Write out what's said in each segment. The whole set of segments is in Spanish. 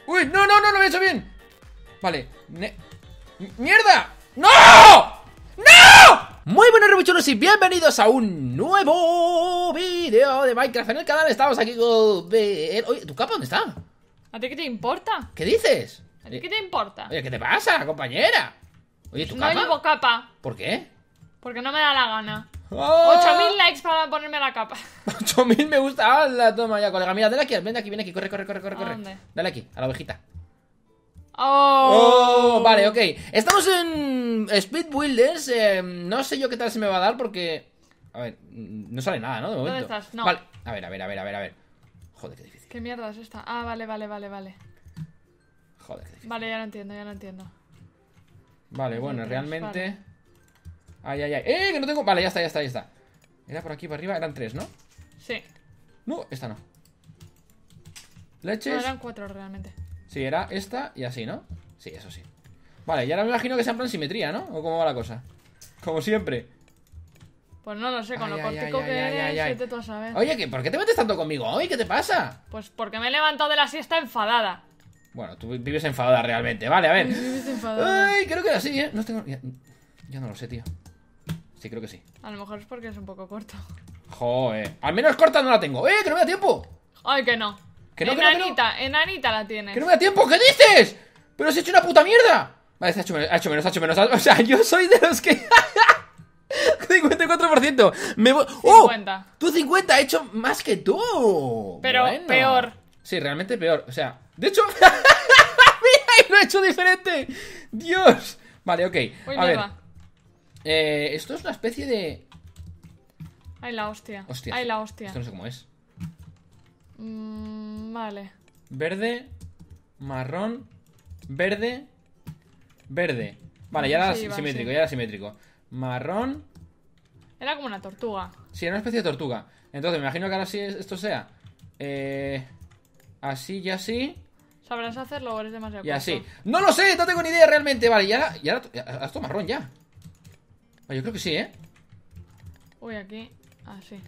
Uy, no, no, no, lo he hecho bien. Vale, ¡mierda! ¡No! ¡No! Muy buenos rebuchones y bienvenidos a un nuevo vídeo de Minecraft en el canal. Estamos aquí con... Oye, ¿tu capa dónde está? ¿A ti qué te importa? ¿Qué dices? ¿A ti qué te importa? Oye, ¿qué te pasa, compañera? Oye, ¿tu No capa? llevo capa. ¿Por qué? Porque no me da la gana. ¡Oh! 8000 likes para ponerme la capa. 8000 me gusta. ¡Hala! Toma ya, colega. Mira, dale aquí, ven aquí, ven aquí. Corre, corre, corre, corre, corre. dónde? Dale aquí, a la ovejita. Oh, Vale, ok. Estamos en Speed Builders. No sé yo qué tal se me va a dar porque... A ver, no sale nada, ¿no? De momento. ¿Dónde estás? No. Vale, a ver, a ver, a ver, a ver, a ver. Joder, qué difícil. ¿Qué mierda es esta? Ah, vale, vale, vale, vale. Joder, qué difícil. Vale, ya lo entiendo, ya lo entiendo. Vale, bueno, Otros, realmente... vale. Ay, ay, ay. Que no tengo... Vale, ya está, ya está, ya está. Era por aquí, por arriba. Eran 3, ¿no? Sí. No, esta no. No, Leches. eran 4 realmente. Sí, era esta y así, ¿no? Sí, eso sí. Vale, y ahora me imagino que sea en plan simetría, ¿no? ¿O cómo va la cosa? Como siempre. Pues no lo sé, con Ay, lo ay, cortico ay, que ay, ay, eres, ay. vete tú a saber. Oye, ¿por qué te metes tanto conmigo hoy? ¿Qué te pasa? Pues porque me he levantado de la siesta enfadada. Bueno, tú vives enfadada realmente. Vale, a ver. Vives enfadada. Ay, creo que era así, ¿eh? No tengo... Ya no lo sé, tío. Sí, creo que sí. A lo mejor es porque es un poco corto. Joder. Al menos corta no la tengo. Que no me da tiempo. Ay, que no. Que no, que no, que no. Enanita, enanita la tienes. ¡Que no me da tiempo! ¿Qué dices? ¡Pero has hecho una puta mierda! Vale, ha hecho menos, ha hecho menos, ha hecho menos. O sea, yo soy de los que... 54%. Me voy... ¡Oh! 50. Tú 50, he hecho más que tú. Pero Bueno. peor. Sí, realmente peor. O sea, de hecho... ¡Mira! Lo he hecho diferente. Dios. Vale, ok. Uy, A ver. mierda. Esto es una especie de... Ay, la hostia. Hostia. Ay, la hostia. Esto no sé cómo es. Vale. Verde, marrón, verde, verde. Vale, ya era Sí, va, simétrico, sí. ya era simétrico. Marrón. Era como una tortuga. Sí, era una especie de tortuga. Entonces, me imagino que ahora sí esto sea así y así. ¿Sabrás hacerlo o eres demasiado Y así. corto? No lo sé, no tengo ni idea realmente. Vale, y ahora esto marrón ya. Yo creo que sí, ¿eh? Uy, aquí. Así.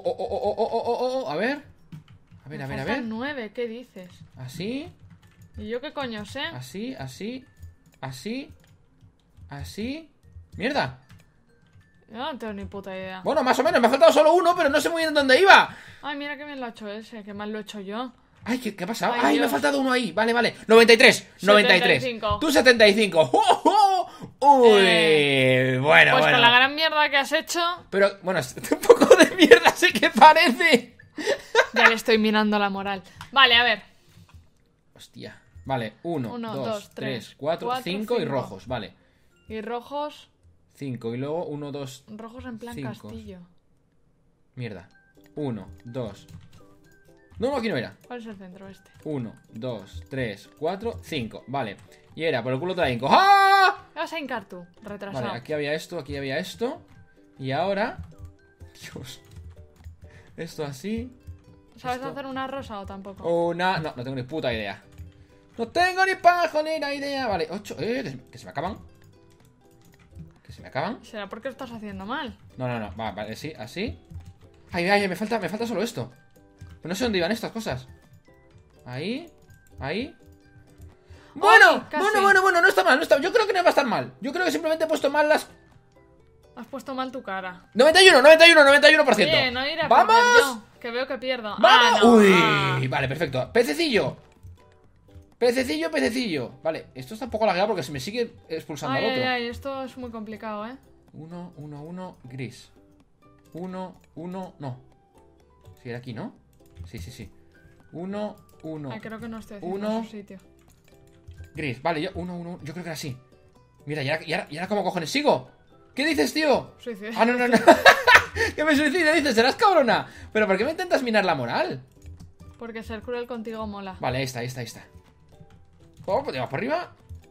A ver. A ver, a ver, a ver. 9, ¿qué dices? Así, ¿Y yo qué coño sé? así, así, así, así. ¡Mierda! Yo no tengo ni puta idea. Bueno, más o menos, me ha faltado solo uno, pero no sé muy bien dónde iba. Ay, mira que bien lo ha hecho ese, que mal lo he hecho yo. Ay, ¿qué ha pasado? Ay, Ay, me ha Dios. faltado uno ahí. Vale, vale. 93, 93. 75. Tú 75. ¡Oh, oh! Uy, bueno, Pues bueno. con la gran mierda que has hecho, Pero, bueno, un poco de mierda sí que parece. ya le estoy mirando la moral. Vale, a ver. Hostia. Vale, 1, Uno, 2, dos, 3, tres, 4, cuatro, 5 y cinco. rojos. Vale. Y rojos. 5 y luego 1, 2. Rojos en plan Cinco. castillo. Mierda. 1, 2. No, aquí no era. ¿Cuál es el centro este? 1, 2, 3, 4, 5. Vale. Y era por el culo te la hinco. ¡Ah! ¿Qué vas a hincar tú? Retrasado. Vale, aquí había esto, aquí había esto. Y ahora... Dios. Esto así. ¿Sabes esto. hacer una rosa o tampoco? Una... No, no tengo ni puta idea. No tengo ni pajolera idea. Vale, 8. Que se me acaban. Que se me acaban. ¿Será porque lo estás haciendo mal? No, no, no. Vale, sí, así. Ay, ay, me falta solo esto. Pero no sé dónde iban estas cosas. Ahí. Ahí. Bueno, casi. bueno, no está mal, no está. Yo creo que no va a estar mal. Yo creo que simplemente he puesto mal las... Has puesto mal tu cara. 91%. Bien, no iré a ¡Vamos! perder yo, que veo que pierdo. ¡Vamos! Ah, no. Uy, Ah. vale, perfecto. Pececillo. Pececillo. Vale, esto está un poco lagueado porque se me sigue expulsando Ay, al ay, otro. ay, esto es muy complicado, ¿eh? 1, gris. 1, no. Sí, era aquí, ¿no? Sí. 1, Ay, creo que no estoy haciendo Uno. su sitio. gris. Vale, yo 1, yo creo que era así. Mira, ¿y ahora cómo cojones sigo? ¿Qué dices, tío? Suicidio. Ah, no. Que me suicide, dices, serás cabrona. Pero ¿por qué me intentas minar la moral? Porque ser cruel contigo mola. Vale, ahí está. Oh, pues vamos por arriba.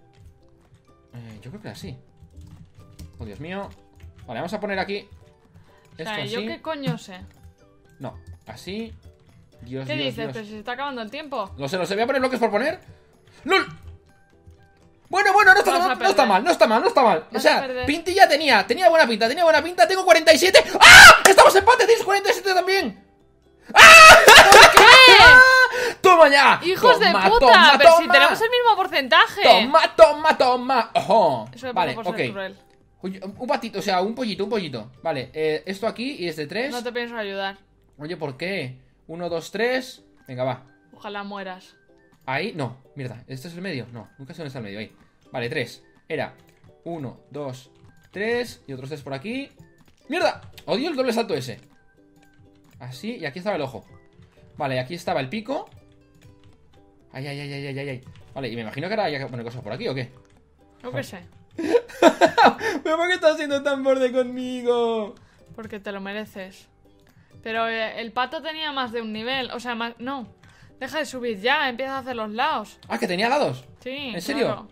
Yo creo que era así. Oh, Dios mío. Vale, vamos a poner aquí. O Esto sea, así. ¿yo qué coño sé? No, así. Dios, ¿Qué Dios, dices? Dios. Pero si se está acabando el tiempo. Lo sé. Voy a poner bloques por poner. ¡Lol! Bueno, no está, Vas a no está perder. mal. O Vas sea, a perder. pintilla tenía buena pinta, tengo 47. ¡Ah! ¡Estamos empate! ¡Tienes 47 también! ¡Ah! ¿Qué? ¡Toma ya! ¡Hijos de Toma, puta! toma, Pero si toma. tenemos el mismo porcentaje. Toma, toma, toma. Ojo. Eso me Vale, pasa por ser ok. cruel. Oye, un patito, o sea, un pollito. Vale, esto aquí y es de 3. No te pienso ayudar. Oye, ¿por qué? 1, 2, 3. Venga, va. Ojalá mueras. Ahí, no, mierda, ¿este es el medio? No, nunca sé dónde está el medio, ahí. Vale, 3. Era 1, 2, 3. Y otros 3 por aquí. ¡Mierda! Odio el doble salto ese. Así, y aquí estaba el ojo. Vale, aquí estaba el pico. Ay, ay, ay, ay, ay, ay. Vale, y me imagino que ahora hay que poner cosas por aquí, ¿o qué? Yo qué sé. ¿Pero por qué estás siendo tan borde conmigo? Porque te lo mereces. Pero el pato tenía más de un nivel. O sea, más... No. Deja de subir ya. Empieza a hacer los lados. Ah, que tenía lados. Sí. ¿En serio? Claro.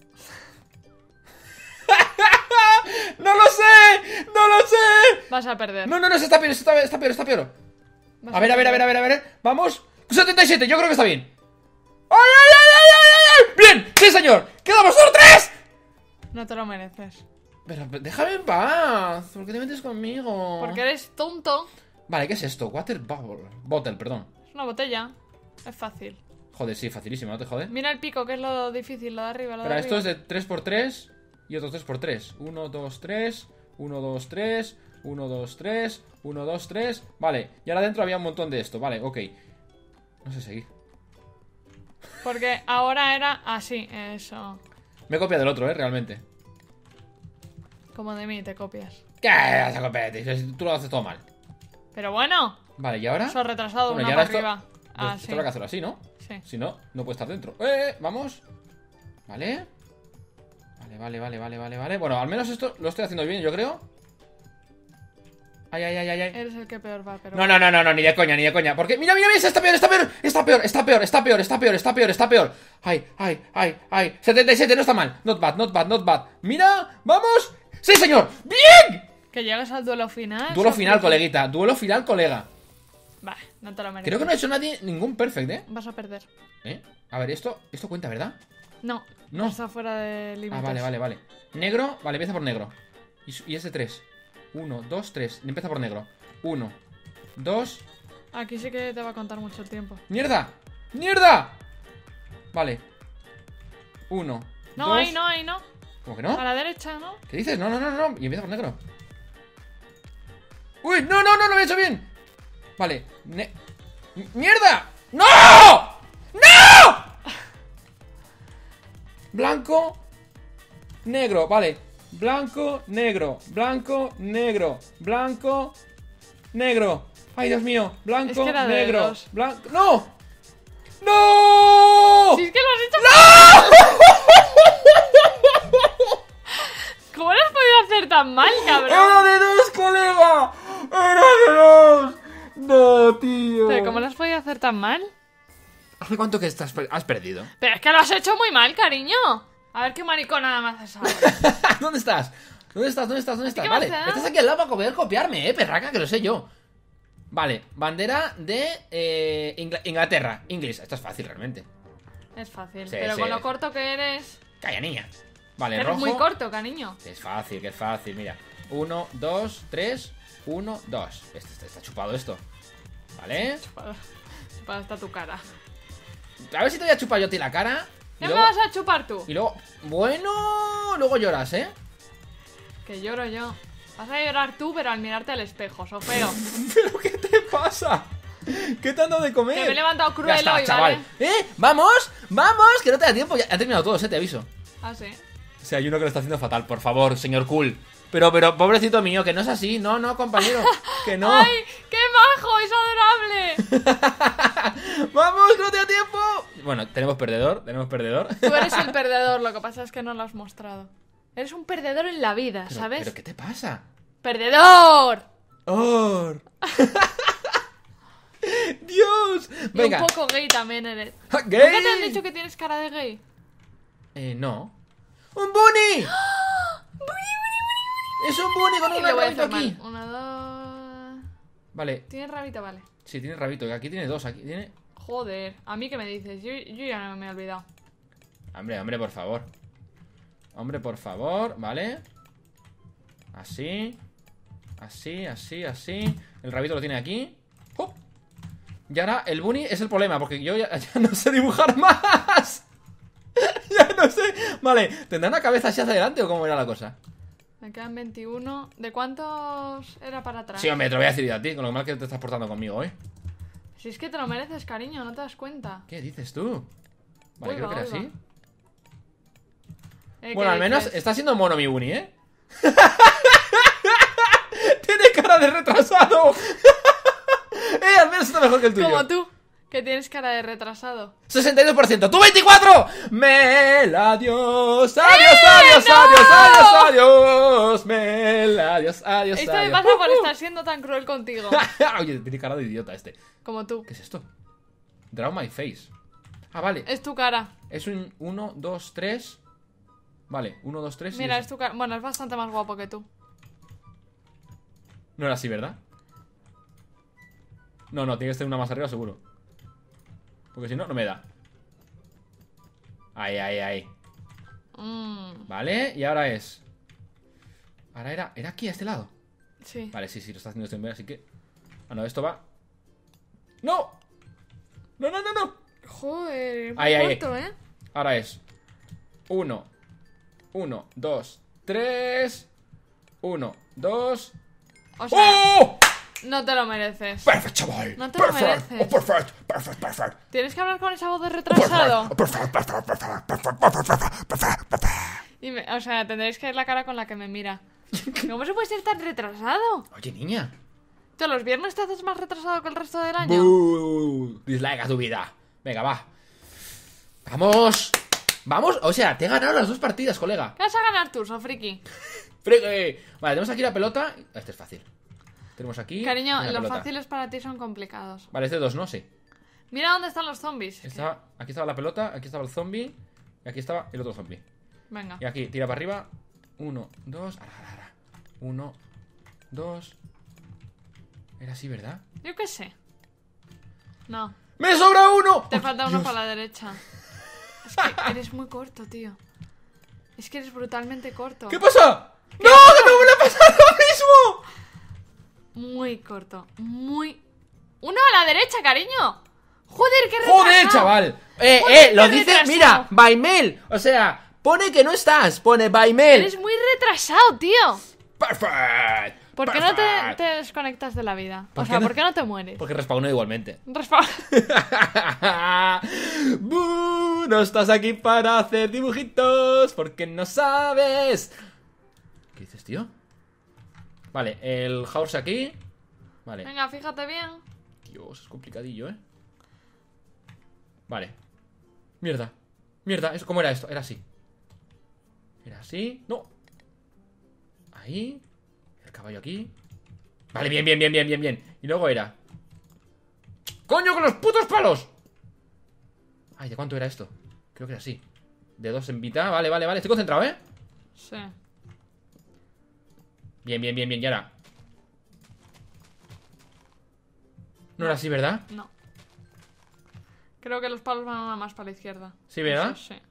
¡No lo sé! ¡No lo sé! Vas a perder. No, está peor, está peor. Vas A ver. perder. Vamos. 77, yo creo que está bien. ¡Ay, ay, ay, ay, ay, ay! ¡Bien! ¡Sí, señor! ¡Quedamos solo 3! No te lo mereces. Pero déjame en paz. ¿Por qué te metes conmigo? Porque eres tonto. Vale, ¿qué es esto? Bottle, perdón. Es una botella. Es fácil. Joder, sí, facilísimo, ¿no te jode? Mira el pico, que es lo difícil. Lo de arriba, lo de Pero arriba. esto es de 3x3 y otros 3x3. 1, 2, 3. 1, 2, 3. 1, 2, 3. 1, 2, 3. Vale, y ahora dentro había un montón de esto. Vale, ok. No sé seguir. Porque ahora era así, eso. Me he copiado del otro, realmente. Como de mí, te copias. ¿Qué vas a copiarte? Tú lo haces todo mal. Pero bueno. Vale, ¿y ahora? Eso ha retrasado Bueno, y una ahora para esto... arriba. Ah, esto sí. habrá que hacerlo así, ¿no? Sí. Si no, no puede estar dentro. Vamos. Vale. Vale. Bueno, al menos esto lo estoy haciendo bien, yo creo. Ay. Eres el que peor va, pero... No, ni de coña. Porque, mira, está peor. Ay. 77, no está mal. Not bad. Mira, vamos. ¡Sí, señor! ¡Bien! Que llegues al duelo final. Duelo final, coleguita. Duelo final, colega. Vale, no te lo mereces. Creo que no ha hecho nadie ningún perfect, Vas a perder. A ver, esto cuenta, ¿verdad? No. No. Está fuera de límites. Vale. Negro, vale, empieza por negro. Y es de 3. 1, 2, 3. Empieza por negro. 1, 2. Aquí sí que te va a contar mucho el tiempo. ¡Mierda! Vale. 1. No, 2. ahí no. ¿Cómo que no? A la derecha, ¿no? ¿Qué dices? No. Y empieza por negro. ¡Uy! No, lo he hecho bien. Vale. ¡Mierda! ¡No! Blanco. Negro, vale. Blanco, negro. Ay, Dios mío. Blanco, Es que era de negro. dos. Blanco. ¡No! ¡No! Si es que lo has hecho. ¿Cómo lo has podido hacer tan mal, cabrón? ¡Era de 2, colega! ¡Era de 2! No, tío. Pero ¿cómo lo has podido hacer tan mal? ¿Hace cuánto que has perdido? Pero es que lo has hecho muy mal, cariño. A ver qué maricona me haces ahora. ¿Dónde estás? ¿Dónde estás? qué Vale, pasa? estás aquí al lado para poder copiarme, perraca, que lo sé yo. Vale, bandera de Inglaterra. Inglés, esto es fácil realmente. Es fácil, Sí, pero sí. con lo corto que eres... Calla, niña. Vale, Eres rojo. muy corto, cariño. Que es fácil, mira. 1, 2, 3, 1, 2. Está chupado esto. ¿Vale? Para hasta tu cara. A ver si te voy a chupar yo a ti la cara. ¿Qué me vas a chupar tú? Y luego... Bueno, luego lloras, ¿eh? Que lloro yo. Vas a llorar tú, pero al mirarte al espejo, so feo. ¿Pero qué te pasa? ¿Qué te han dado de comer? Que me he levantado cruel Ya está, hoy, chaval. ¿vale? ¡Vamos! Que no te da tiempo. Ya ha terminado todo, te aviso. Ah, sí. O sea, hay uno que lo está haciendo fatal, por favor, señor Cool. Pero, pobrecito mío, que no es así. No, compañero. Que no. ¡Ay! ¡Qué majo! ¡Es adorable! ¡Vamos, que no te da tiempo! Bueno, tenemos perdedor. Tú eres el perdedor, lo que pasa es que no lo has mostrado. Eres un perdedor en la vida, ¿sabes? ¿Pero qué te pasa? ¡Perdedor! ¡Oh! ¡Dios! Y Venga. un poco gay también eres. ¿Gay? ¿Nunca te han dicho que tienes cara de gay? No. ¡Un bunny! ¡Es un bunny con Y un le voy a rabito hacer aquí! mal. 1, 2... Vale, ¿Tienes rabito? Vale. sí, tiene rabito. Aquí tiene 2. Aquí tiene... Joder, ¿a mí qué me dices? Yo ya no me he olvidado. Hombre, por favor. Vale. Así. Así. El rabito lo tiene aquí. ¡Oh! Y ahora el bunny es el problema, porque yo ya no sé dibujar más. Ya no sé. Vale, ¿tendrá una cabeza así hacia adelante o cómo era la cosa? Me quedan 21. ¿De cuántos era para atrás? Sí, hombre, te lo voy a decir yo a ti, con lo mal que te estás portando conmigo, ¿eh? Si es que te lo mereces, cariño, no te das cuenta. ¿Qué dices tú? Vale, Oiga, creo que era oiga. así. ¿Qué Bueno, al menos dices? está siendo mono mi bunny, ¿eh? Tiene cara de retrasado. Al menos está mejor que el tuyo. Como tú, que tienes cara de retrasado. 62%, ¡tú 24! Mel, adiós, adiós, adiós, ¡no! adiós, adiós, adiós. Mel, adiós, adiós, Esto me adiós. pasa por estar siendo tan cruel contigo. Oye, tiene cara de idiota este. Como tú. ¿Qué es esto? Draw my face. Ah, vale. Es tu cara. Es un 1, 2, 3. Vale, 1, 2, 3. Mira, es tu cara. Bueno, es bastante más guapo que tú. No era así, ¿verdad? No, no, tiene que estar una más arriba seguro. Porque si no, no me da. Ahí, ahí, ahí. Vale, y ahora es. Ahora era aquí, a este lado. Sí. Vale, sí, lo está haciendo este en vez, así que. Ah, no, esto va. ¡No! ¡No, no, no, no! Joder, Ahí, ahí. corto, ¿eh? Ahora es 1, 2, 3. 1, 2. O sea, ¡Oh! no te lo mereces. ¡Perfecto, chaval! No te lo Perfect. mereces. Oh, perfect, perfect, perfect. Tienes que hablar con esa voz de retrasado. O sea, tendréis que ver la cara con la que me mira. ¿Cómo se puede ser tan retrasado? Oye, niña. ¿Tú los viernes te haces más retrasado que el resto del año? Dislike a tu vida. Venga, va. Vamos. Vamos. O sea, te he ganado las 2 partidas, colega. ¿Qué vas a ganar tú, Sofriki? Friki. Vale, tenemos aquí la pelota. Este es fácil. Tenemos aquí. Cariño, la los pelota. fáciles para ti son complicados. Vale, es de 2, ¿no? Sí. Mira dónde están los zombies. Aquí estaba la pelota, aquí estaba el zombie. Y aquí estaba el otro zombie. Venga. Y aquí, tira para arriba. 1, 2. 1, 2. Era así, ¿verdad? Yo qué sé. No, ¡Me sobra uno! te ¡Oh, falta uno Dios! para la derecha. Es que eres muy corto, tío. Es que eres brutalmente corto. ¿Qué pasa? ¡No! ¡Que no me le ha pasado lo mismo! Muy corto. Muy... ¡Uno a la derecha, cariño! ¡Joder, qué retrasado! ¡Joder, chaval! Joder, Lo qué dice, retrasado. mira, by mail. O sea, pone que no estás, pone by mail. Eres muy retrasado, tío. Perfect. ¿Por qué no Perfect. te desconectas de la vida? ¿Por O qué sea, no? ¿por qué no te mueres? Porque respawnó igualmente. Respa- Buh, no estás aquí para hacer dibujitos porque no sabes. ¿Qué dices, tío? Vale, el house aquí. Vale. Venga, fíjate bien. Dios, es complicadillo, ¿eh? Vale. Mierda. Mierda, ¿cómo era esto? Era así. Era así. No. Ahí. El caballo aquí. Vale, bien, bien, bien, bien, bien, bien. Y luego era... ¡Coño, con los putos palos! Ay, ¿de cuánto era esto? Creo que era así. De 2 en mitad. Vale, vale, vale. Estoy concentrado, ¿eh? Sí. Bien, bien, bien, bien. Y ahora... No era así, ¿verdad? No. Creo que los palos van una más para la izquierda. Sí, ¿verdad? Eso sí.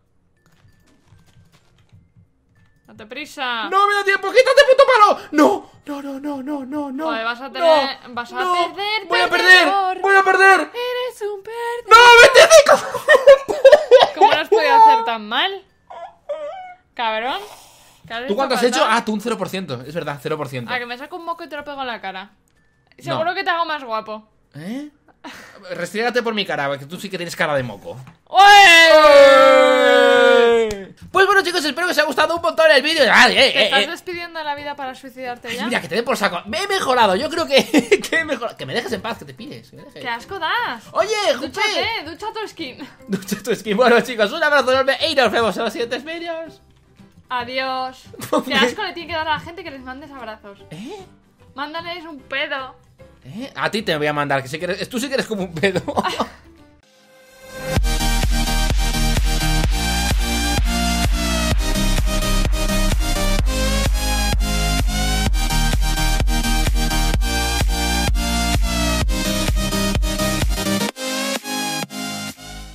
¡Date prisa! ¡No me da tiempo! ¡Quítate, puto palo! ¡No! ¡No, no, no, no, no, no! Joder, vas a tener... No, vas a no. perder, ¡Voy a perder! perdedor. ¡Voy a perder! Eres un perdedor. ¡No, 25! ¿Cómo lo has podido hacer tan mal? Cabrón. ¿Qué has ¿Tú cuánto has fatal? hecho? Ah, tú un 0%. Es verdad, 0%. A que me saco un moco y te lo pego en la cara. Seguro que te hago más guapo. ¿Eh? Restriégate por mi cara, que tú sí que tienes cara de moco. Pues bueno, chicos, espero que os haya gustado un montón el vídeo. ¿Te estás despidiendo de la vida para suicidarte ya? Mira, que te den por saco. Me he mejorado, yo creo que que he mejorado. Que me dejes en paz, que te pides. Que me dejes. ¡Qué asco das! Oye, Jupe. ¡Dúchate! ¡Ducha tu skin! Ducha tu skin. Bueno, chicos, un abrazo enorme y nos vemos en los siguientes vídeos. Adiós. ¡Qué asco le tiene que dar a la gente que les mandes abrazos! ¿Eh? Mándales un pedo. A ti te voy a mandar, que tú sí que eres como un pedo.